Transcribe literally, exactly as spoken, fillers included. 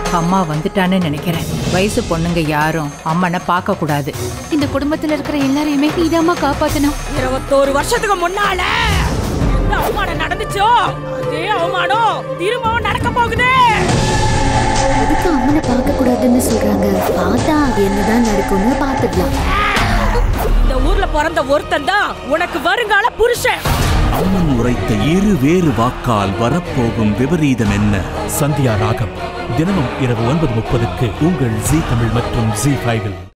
அம்மா வந்துட்டான்னு நினைக்கிறேன். வயசு பொண்ணுங்க யாரும் அம்மனை பார்க்க கூடாது. இந்த குடும்பத்துல இருக்கிற எல்லாரையுமே நீதாம்மா காப்பாத்தணும். இருபத்தோரு வருஷத்துக்கு முன்னால எந்த அவமானம் நடந்துச்சோ அதே அவமானம் திரும்பவும் நடக்க போகுது. எதுக்கு அம்மனை பார்க்க கூடாதுன்னு சொல்றாங்க? பார்த்தா என்னதான் நடக்கும்னு பார்த்துக்கலாம். இந்த ஊர்ல பிறந்த ஒருத்தன் தான் உனக்கு வருங்கால புருஷன். அம்மன் உரைத்த இரு வேறு வாக்கால் வரப்போகும் விபரீதம் என்ன? சந்தியா ராகம் தினமும் இரவு ஒன்பது முப்பதுக்கு உங்கள் ஜீ தமிழ் மற்றும் ஜீ ஃபைவில்.